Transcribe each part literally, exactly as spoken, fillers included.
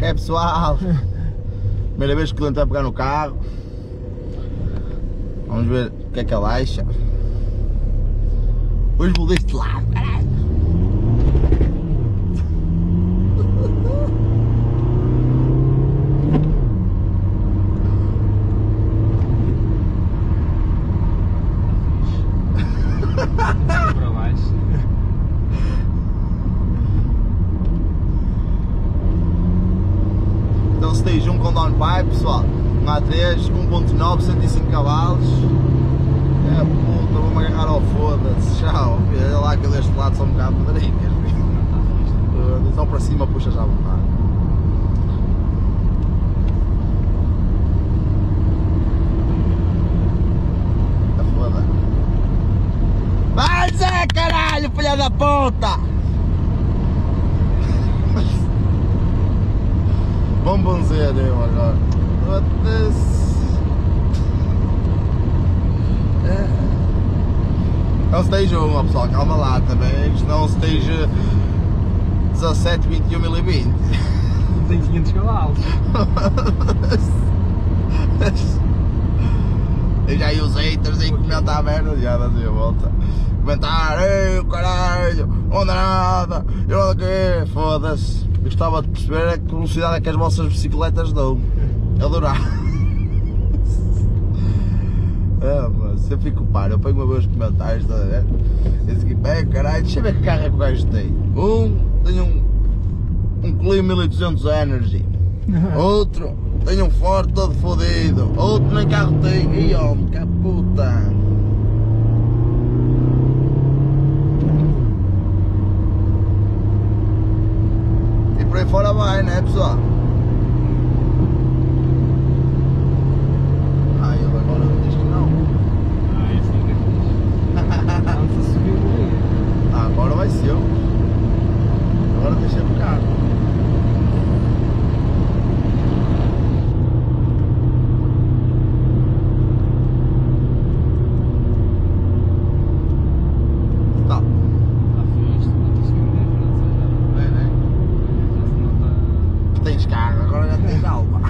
Que é, pessoal? Primeira vez que o cliente vai pegar no carro. Vamos ver o que é que ele acha. Hoje vou deste lado, caralho. Para baixo. Então Stage um com downpipe, pessoal. Um A três, um ponto nove, cento e cinco cavalos. É puta, vou-me agarrar ao foda-se. Tchau. Olha lá que eu deste lado sou um bocado pedreiras. Só para cima puxa já a vontade. Tá foda. Vai Zé, caralho, filha da puta! Bombonzeiro eu agora. É um Stage um, pessoal, calma lá também, isto não é um Stage dezassete, vinte e um, mil e vinte. Tem quinhentos cavalos. Eu já ia os haters aí comentar a merda, já dá a volta. Comentar, ei caralho, onde nada, eu não quê, foda-se. Eu gostava de perceber a que velocidade é que as vossas bicicletas dão. Adorava. Ah, mas eu fico paro, eu ponho uma vez os comentários, estás a ver? Diz aqui, bem caralho, deixa eu ver que carro é que o gajo tem. Um, tem um, um Clio mil e duzentos Energy. Outro, tem um Ford todo fodido. Outro nem carro tem. Ih, homem, que puta. E por aí fora vai, né, pessoal? Ah, ele agora diz que não. Ah, isso é que é fixe. Vamos a subir o dia. Ah, agora vai ser. Agora deixa o carro. Tá. Está fixe, não tens que me diferença já. É, né? Já se nota. Tens carro, agora já tens alma.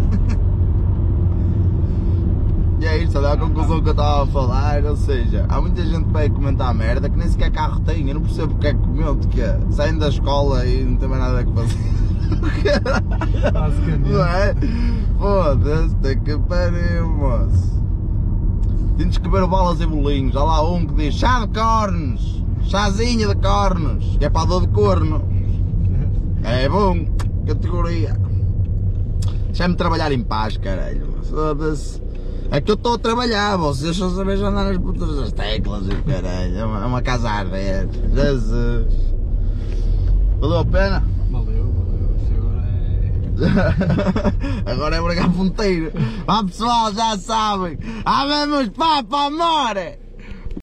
E é isto, olha a conclusão que eu estava a falar, ou seja, há muita gente que vai comentar merda que nem sequer carro tem, eu não percebo porque é que comento, que é, saem da escola e não tem mais nada a fazer. Basicamente. Não é? Foda-se, tem que pariu, moço. Tens que ver o Balas e Bolinhos, há lá um que diz chá de cornos, chazinho de cornos, que é para a dor de corno. É bom, categoria. Deixa-me trabalhar em paz, caralho. Foda-se. É que eu estou a trabalhar, vocês só sabem andar nas putas das teclas e caralho. É uma, é uma casa a arder. Jesus. Valeu a pena? Valeu, valeu. Isso agora é. Agora é bregar ponteiro. Ah pessoal, já sabem. Havemos papo, amore!